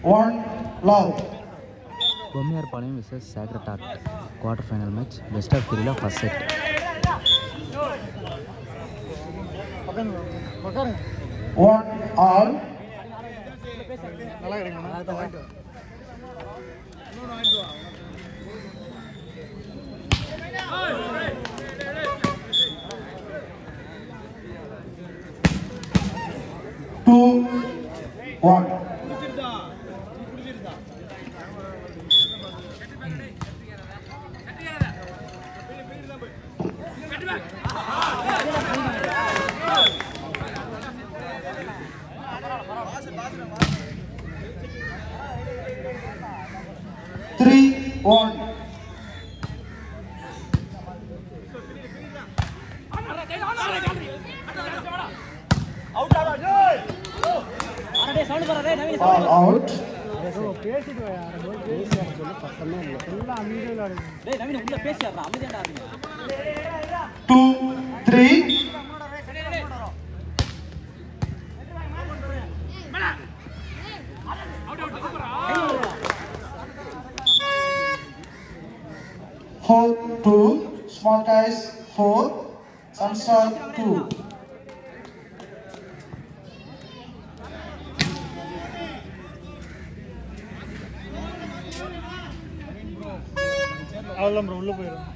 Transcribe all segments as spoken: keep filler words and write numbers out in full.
one love. Bomiyarpalayam versus Sacred Heart quarter final match, best of three la first set. One all. Two one. Three one. All out. Two three. Four two. Small guys four. Sunstar two. அவ்வளவு உள்ள போயிடும்.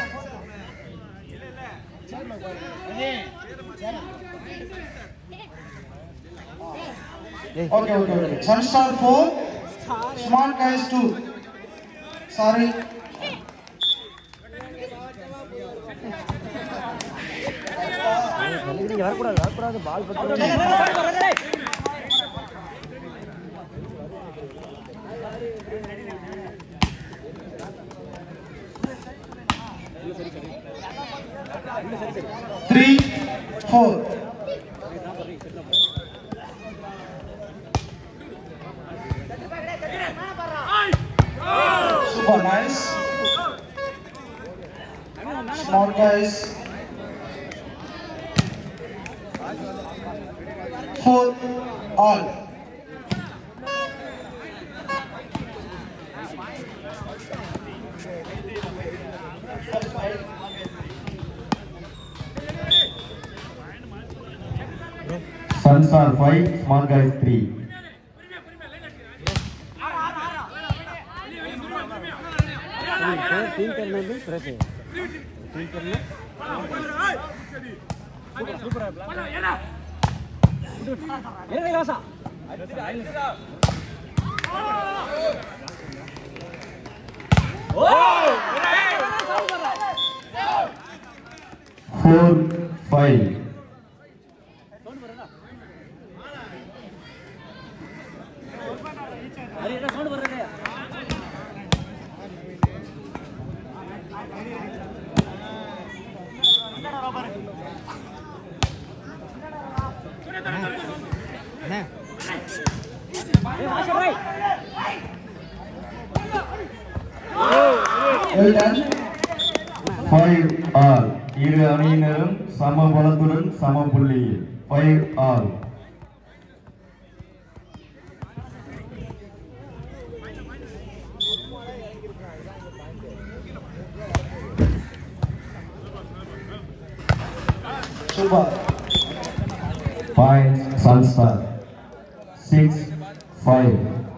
Okay, okay, okay. Sunstar four. Small guys two. Sorry. வரக்கூடாது வரக்கூடாது பால் பத்து. Three four. Super nice. Small guys. Four all. Sunstar five, small guys three. तीन करने में press है तीन करने Four five. Well done. Five all. இரு அணியினரும் சம பலத்துடன் சம புள்ளியில். Five all. Super. Point Sunstar. Six five.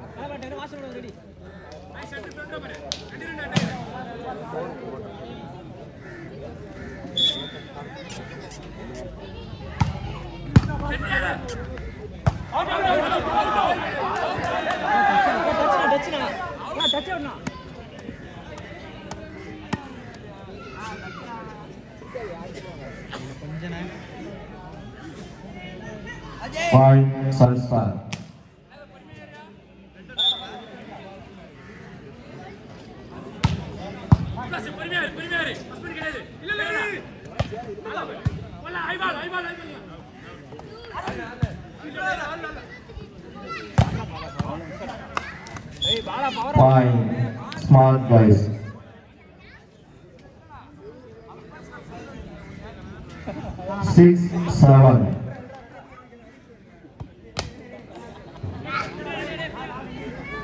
Point Sunstar. Point smart guys. Six seven.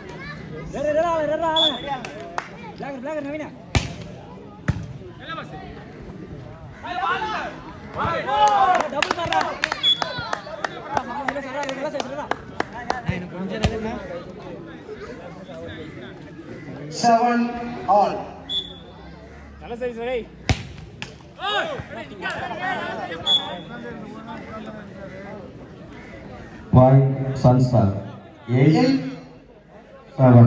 seven all. Five Sunstar. Eight Eight seven.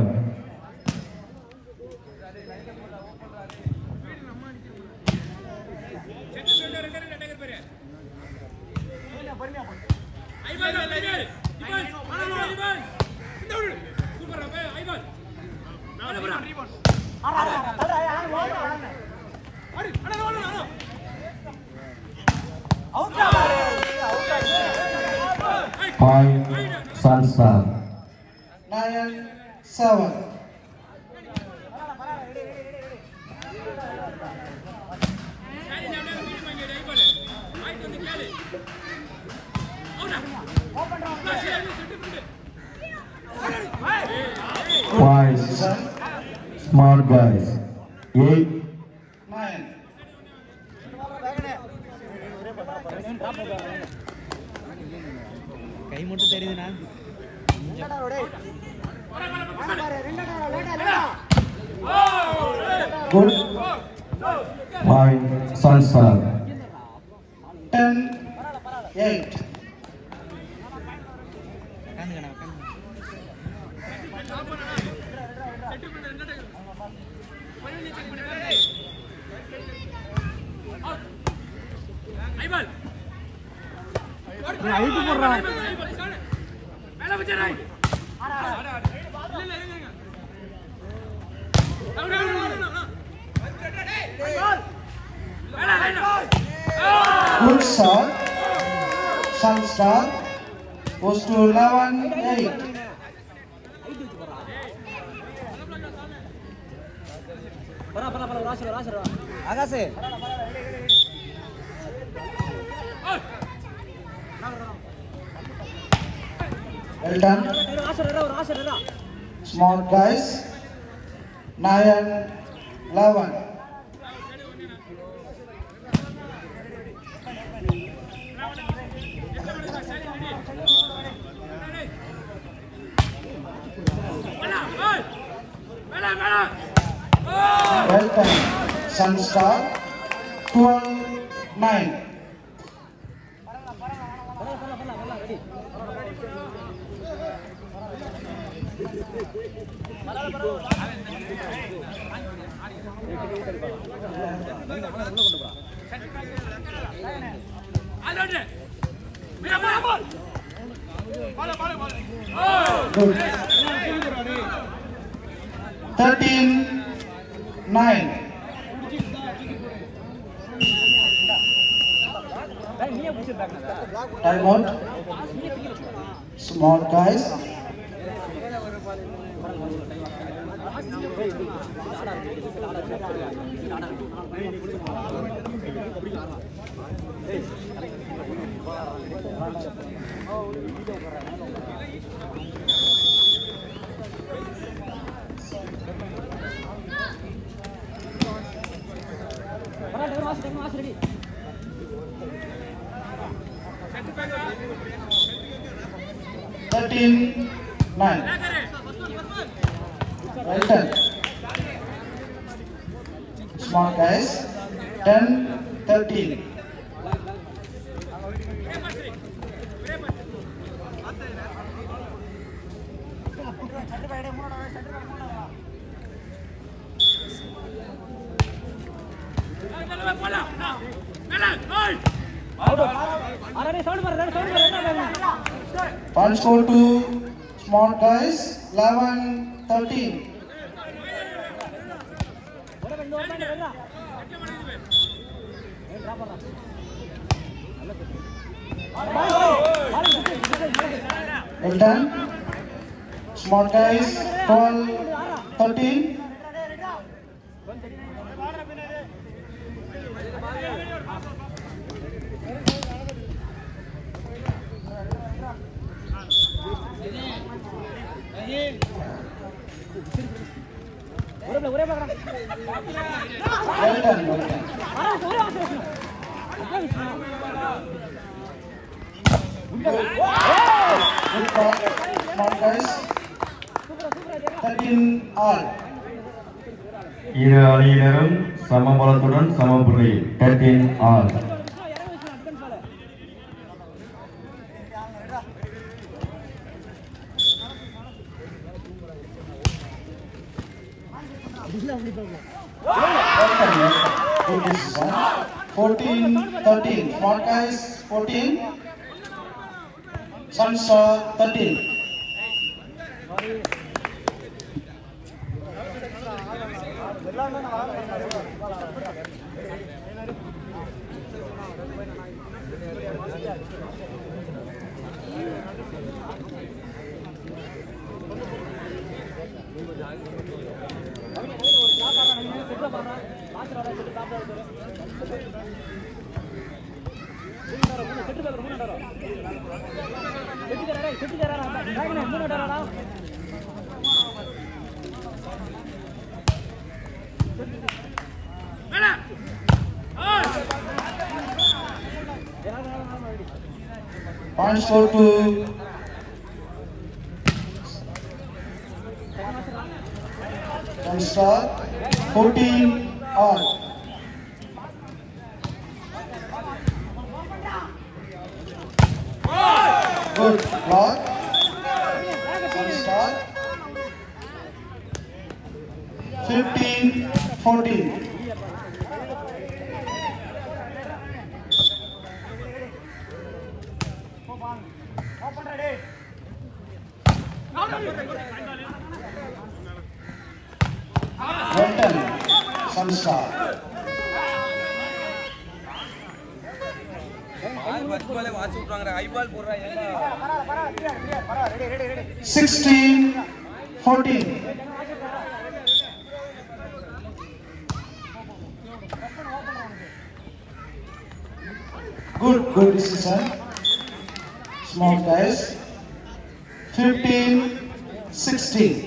Five Sunstar. nine seven. Five smart guys. Eight nine. கை மட்டும் தெரியுதுண்ணா. Good. Five Sunstar. ten eight. Good shot. Sunstar goes to eleven eight. ஆகாசே Well done. Small guys. nine eleven. Well done. Sunstar. twelve nine. Good. thirteen nine. Time out. Small guys. thirteen nine. Well done. Smart guys. ten thirteen. One score to small guys. eleven thirteen. Well done. Small guys. twelve thirteen. Well done, well done. Good ball, small guys. thirteen all. இரு அணியினரும் சமபலத்துடன் சமபுள்ளியில் thirteen all. fourteen thirteen. Small guys fourteen. Sunstar thirteen. Points go to Sunstar fourteen all. Good block. Sunstar fifteen fourteen. Well done, Sunstar. sixteen fourteen. Good, good decision. Small guys. fifteen sixteen.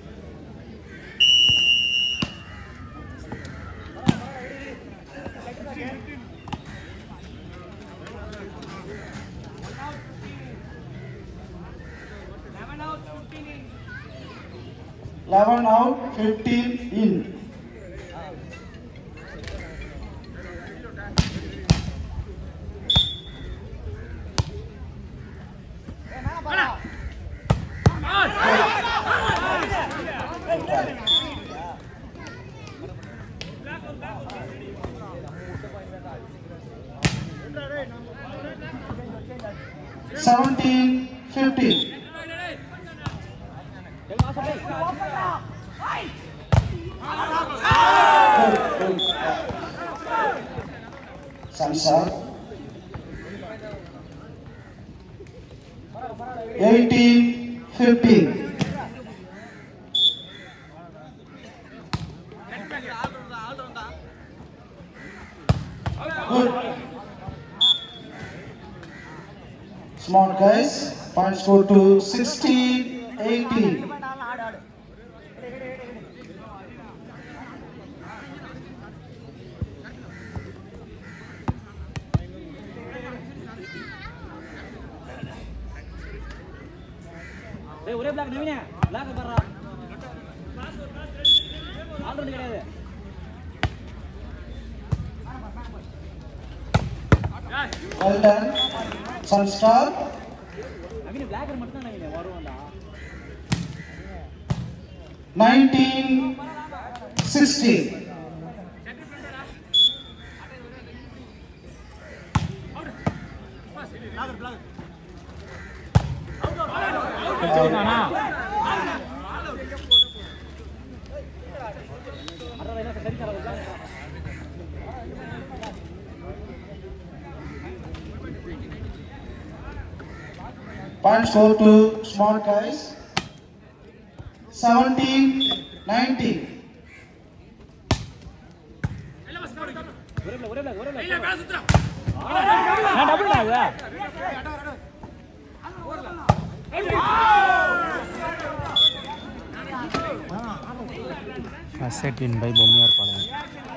eleven out, fifteen in. seventeen fifteen. Sunstar eighteen fifteen. Good. Small guys, points go to sixteen eighteen. ஒரே block நவீனே block பர்றா already கிடையாது Well done, Sunstar. நவீனே block மட்டும் தான் நவீனே வருவான்டா nineteen sixteen. Points go to small guys. seventeen nineteen. First set win by Bomiyar Palayam.